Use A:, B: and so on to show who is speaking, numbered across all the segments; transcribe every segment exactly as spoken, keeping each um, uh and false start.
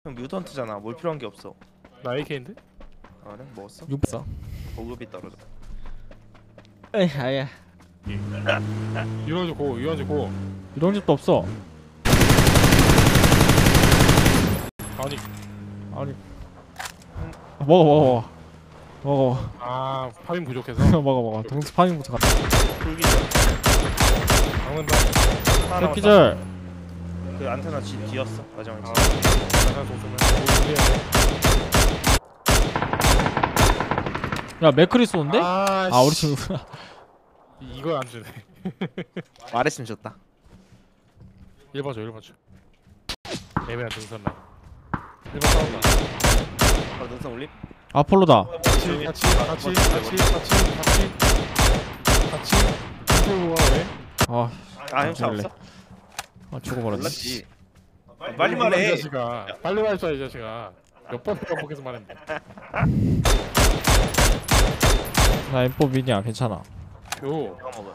A: 형 뮤턴트잖아. 뭘 필요한 게 없어.
B: 나 에이케이인데?
A: 아 그래? 먹었어?
C: 육사.
A: 보급이 떨어져.
C: 에이 아야.
B: 유원지 고, 유원지 고.
C: 이런 집도 없어.
B: 아니,
C: 아니. 먹어 먹어 먹어.
B: 아 파밍 부족해서.
C: 먹어 먹어 먹어. 동스 파밍부터 가.
A: 불기절.
B: 막는다.
A: 하나
C: 새끼절.
A: 남았다. 그 안테나 뒤 뒤였어. 마지막에.
B: 아, 잠깐 동수면.
C: 야 맥크리 쏘는데?
B: 아,
C: 아 우리 친구구나.
B: 이거 안 주네.
A: 말했으면 좋다.
B: 일 번 줘, 일 번 줘. 애매한 등선 나. 일 번 싸운다.
A: 바로 능선 올림.
C: 아폴로다.
B: 같이, 같이, 같이, 같이, 같이, 같이, 같이. 무서워 왜?
C: 아,
A: 아 형차
C: 원래.
A: 없어?
C: 아 죽어버렸네.
A: 몰랐지. 아, 빨리
B: 이
A: 말해.
B: 자식아. 빨리 말해줘 이 자식아. 몇 번 반복해서 말했는데.
C: 나 엠포 미니야 괜찮아.
B: 요.
A: 내가 먹어.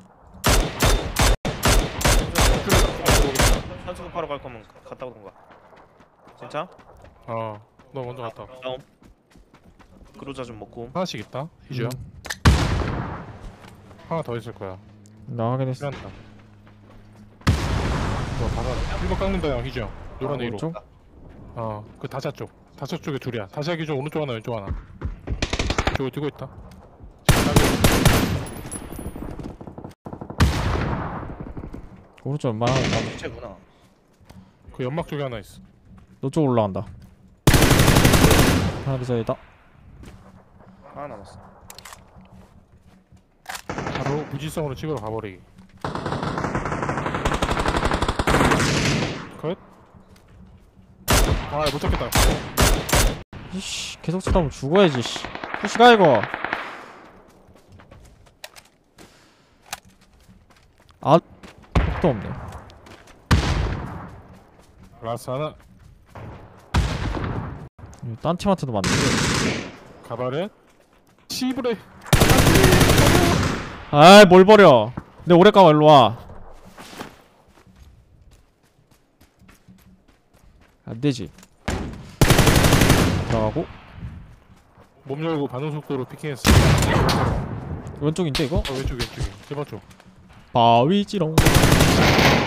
A: 선수급하러 갈 거면 갔다 오던가. 진짜?
B: 어, 너 먼저 갔다 와.
A: 다음. 그로자 좀 먹고.
B: 하나씩 있다. 희주야.
C: 음.
B: 하나 더 있을 거야.
C: 나 확인했어.
B: 필요한다. 너 다사. 일 번 깎는다 형 희주야. 노란 A로.
C: 오른쪽?
B: 어, 그 다자 쪽. 다자 쪽에 둘이야. 다자 기준 오른쪽 하나 왼쪽 하나. 저거 들고 있다.
C: 오른쪽 웬만하면 나
A: 주체구나.
B: 그 연막 쪽에 하나 있어.
C: 너쪽 올라간다. 하나 기사이다.
A: 하나 남았어.
B: 바로 무지성으로 찍으러 가버리기. 컷. 아, 못 잡겠다.
C: 이씨 계속 쳐다보면 죽어야지. 씨. 푸시가 이거. 아, 또 없네.
B: 라스 하나.
C: 이거 딴 팀한테도 맞네.
B: 가발에 치브레.
C: 아이 뭘 버려. 내 오래 까봐 일로 와. 안 되지. 들어가고.
B: 몸 열고 반응 속도로 피킹했어.
C: 왼쪽인데 이거?
B: 어, 왼쪽 왼쪽이. 일 번 쪽.
C: 바위지롱.